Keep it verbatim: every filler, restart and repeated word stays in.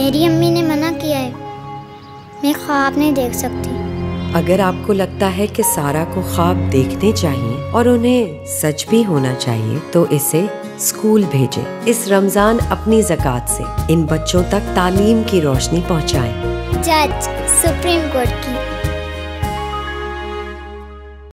मेरी अम्मी ने मना किया है, मैं ख्वाब नहीं देख सकती। अगर आपको लगता है कि सारा को ख्वाब देखने चाहिए और उन्हें सच भी होना चाहिए तो इसे स्कूल भेजें। इस रमजान अपनी ज़कात से इन बच्चों तक तालीम की रोशनी पहुंचाएं। जज सुप्रीम कोर्ट की